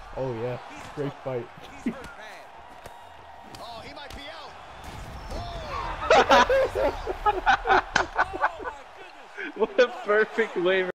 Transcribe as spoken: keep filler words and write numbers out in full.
Oh yeah, great fight. Oh, he might be out. What a perfect waiver.